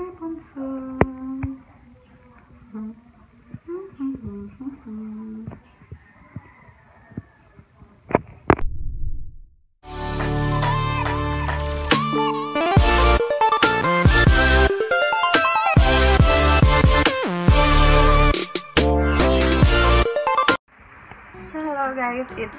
bunso. Hello guys, it's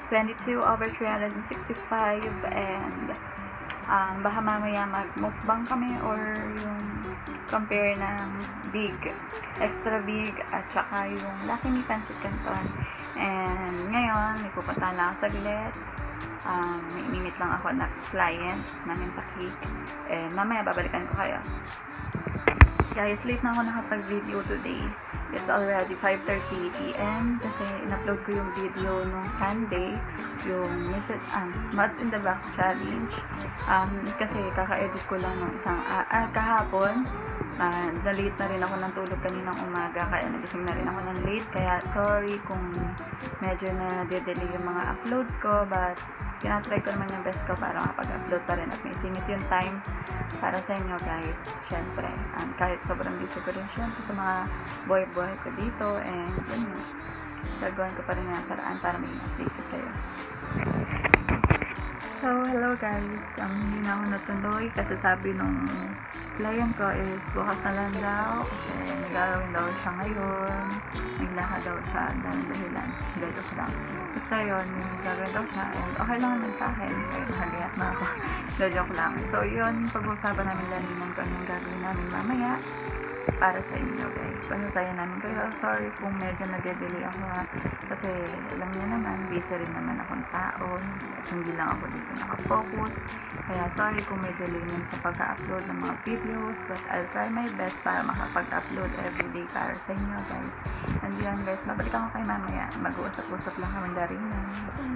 22/365 and baka mamaya mag-mukbang kami or yung compare ng big, extra big at saka yung Lucky Me Pancit Canton. And ngayon, may pupuntahan lang ako saglit. May minute lang ako na client namin sa cake. And mamaya babalikan ko kayo. Guys, late na ako nakapag-video today. It's already 5:30 PM kasi in-upload ko yung video nung Sunday, yung Mud in the Box Challenge. Kasi kaka-edit ko lang nung isang kahapon. Na-late na rin ako ng tulog kaninang umaga, kaya nagising na rin ako ng late. Kaya sorry kung medyo na-delay yung mga uploads ko, but tinatry ko naman yung best ko para makapag-upload pa rin at may singit yung time para sa inyo guys. Syempre, kahit sobrang busy ko rin syempre sa mga boy ko dito, and yun, gagawin ko pa rin yung paraan para may update kayo. So, hello guys. Hindi na ako natuloy kasi sabi nung client ko is bukas na lang daw kasi nagagawin daw siya ngayon. Naglakad daw siya dahil dahilan. Galos lang. Basta yun, gagawin daw siya and okay lang naman sa akin. Kaya nakalihat na ako. Joke lang. So, yun, pag-uusapan namin laninan ko anong gagawin namin mamaya para sa inyo guys. Pasasaya namin kayo. Sorry kung medyo nag-delay ako kasi alam niyo naman, busy rin naman akong tao at hindi lang ako dito nakafocus. Kaya sorry kung may delay naman sa pag-upload ng mga videos, but I'll try my best para makapag-upload everyday para sa inyo guys. And yun guys, babalikan ko kayo mamaya. Mag-uusap-usap lang kami darinan.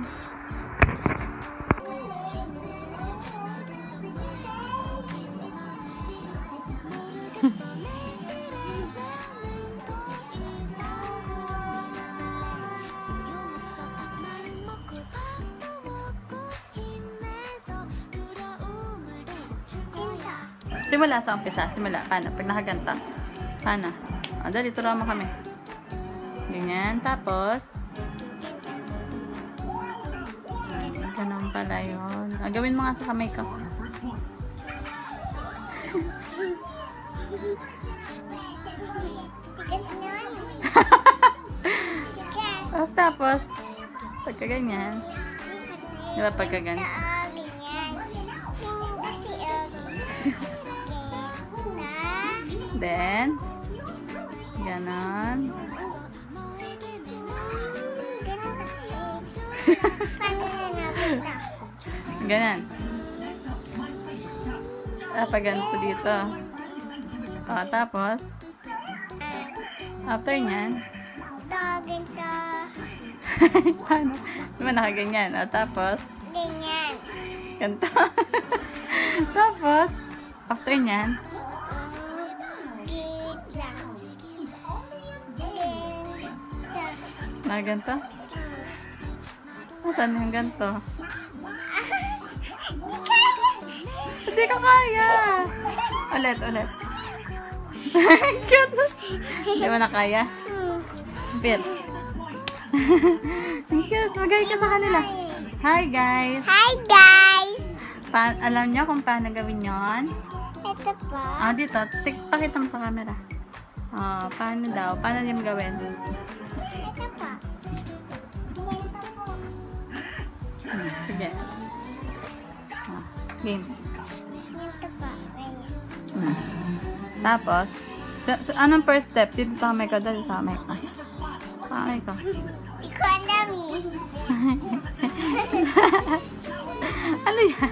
Simula sa umpisa. Simula. Paano? Pag nakaganta. Paano? Dali, turuan mo kami. Ganyan. Tapos, ganun pala yun. Gawin mo nga sa kamay ko. Tapos, pagka ganyan. Diba pagka ganyan? Then, ganon. Ganon. Pag ganito dito. Tapos, after nyan, paano? Diba nakaganyan? Tapos, ganyan. Ganito. Tapos, after nyan, ganito? Saan yung ganito? Hindi ko kaya. Ulit. Hindi mo na kaya? Bit. Magay ka sa kanila. Hi guys. Hi guys. Alam niyo kung paano gawin yon? Ito pa. Dito. Pakita mo sa camera. Paano daw? Paano yung gawin? Ito pa. Sige. Game. Ito pa. Tapos, anong first step? Dito sa kamay ko. Dito sa kamay ko. Kamay ko. Economy. Ano yan?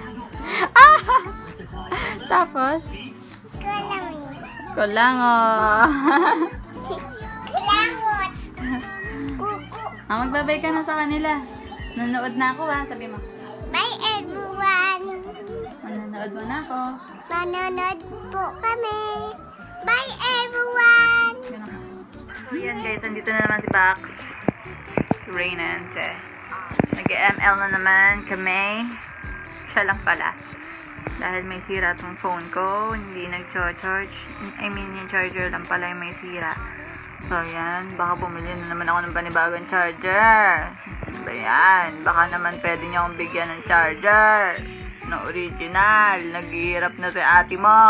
Tapos, Economy. kulangot. Kulangot. Kuku. Magbabay ka na sa kanila. Nanonood na ako sabi mo. Bye everyone. Nanonood mo na ako. Manonood po kami. Bye everyone. So yan guys, andito na naman si Bax. Si Raynante. Nag-ML na naman kami. Siya lang pala. Dahil may sira tong phone ko, hindi nag-charge. I mean, yung charger lang pala yung may sira. So, yan. Baka bumili na naman ako ng panibagong charger. Ba yan? Baka naman pwede niyo akong bigyan ng charger. Na original. Naghihirap na si ate mo.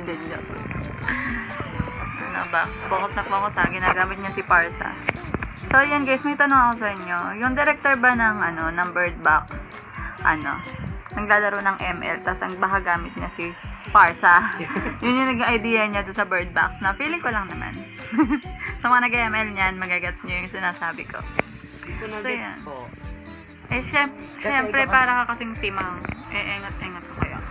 Ano ba? Focus na focus ha. Ginagamit niya si Parsa. So, yan guys. May tanong ako sa inyo. Yung director ba ng Bird Box, naglalaro ng ML, tapos ang baka gamit niya si Parsa. Yun yung nag-idea niya doon sa Bird Box na feeling ko lang naman. So, mga nag-ML niyan, magagats niyo yung sinasabi ko. So, yan. Eh, syempre, para ka kasing timang. Engat-engat ko kayo.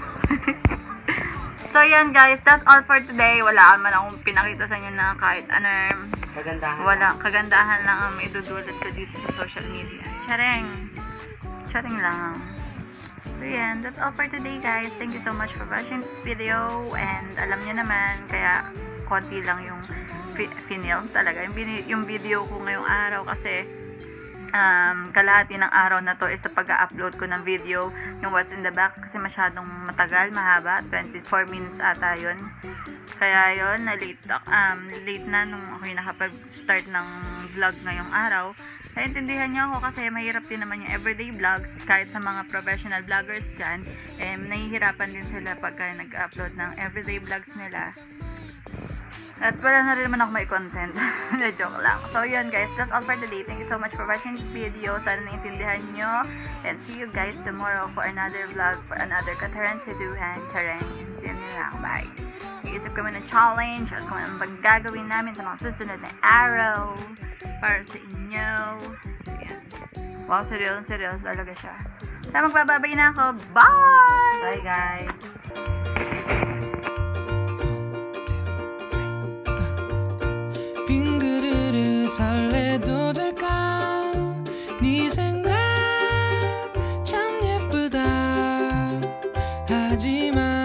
So, yan guys. That's all for today. Wala man akong pinakita sa inyo na kahit ano. Kagandahan lang ang idudulot ko dito sa social media. Charing lang. So, yan. That's all for today, guys. Thank you so much for watching this video. And alam niyo naman, kaya konti lang yung film talaga. Yung video ko ngayong araw kasi kalahati ng araw na to is sa pag-upload ko ng video, yung What's in the Box, kasi masyadong matagal, mahaba, 24 minutes ata yun. Kaya yun, late na nung ako yung nakapag-start ng vlog ngayong araw. Naintindihan niyo ako kasi mahirap din naman yung everyday vlogs, kahit sa mga professional vloggers dyan, nahihirapan din sila pagka nag-upload ng everyday vlogs nila. At wala na rin naman ako may content. Joke lang. So yun guys, that's all for today. Thank you so much for watching this video. Sana naintindihan nyo. And see you guys tomorrow for another vlog, for another kataransiduhan. Charang. See you lang. Bye. Nag-isip kami ng challenge at kung anong gagawin namin sa mga susunod na araw para sa inyo. Ayan. Wow, seryoso talaga siya. Kaya magbababay na ako. Bye! Bye guys! 빈 그릇을 설레도 될까 네 생각 참 예쁘다 하지만